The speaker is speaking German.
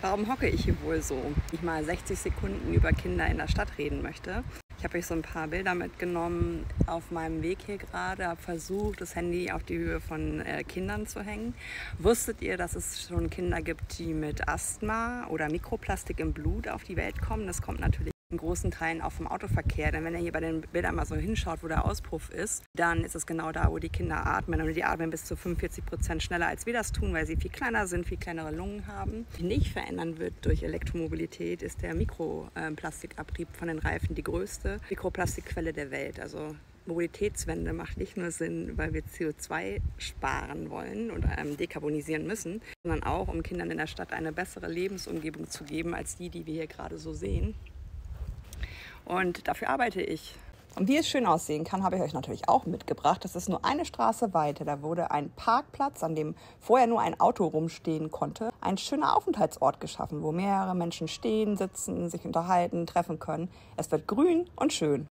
Warum hocke ich hier wohl so? Ich mal 60 Sekunden über Kinder in der Stadt reden möchte. Ich habe euch so ein paar Bilder mitgenommen auf meinem Weg hier gerade, habe versucht, das Handy auf die Höhe von Kindern zu hängen. Wusstet ihr, dass es schon Kinder gibt, die mit Asthma oder Mikroplastik im Blut auf die Welt kommen? Das kommt natürlich in großen Teilen auch vom Autoverkehr. Denn wenn ihr hier bei den Bildern mal so hinschaut, wo der Auspuff ist, dann ist es genau da, wo die Kinder atmen. Und die atmen bis zu 45% schneller, als wir das tun, weil sie viel kleiner sind, viel kleinere Lungen haben. Was nicht verändern wird durch Elektromobilität, ist der Mikroplastikabrieb von den Reifen die größte Mikroplastikquelle der Welt. Also Mobilitätswende macht nicht nur Sinn, weil wir CO2 sparen wollen und dekarbonisieren müssen, sondern auch, um Kindern in der Stadt eine bessere Lebensumgebung zu geben, als die wir hier gerade so sehen. Und dafür arbeite ich. Und wie es schön aussehen kann, habe ich euch natürlich auch mitgebracht. Das ist nur eine Straße weiter. Da wurde ein Parkplatz, an dem vorher nur ein Auto rumstehen konnte, ein schöner Aufenthaltsort geschaffen, wo mehrere Menschen stehen, sitzen, sich unterhalten, treffen können. Es wird grün und schön.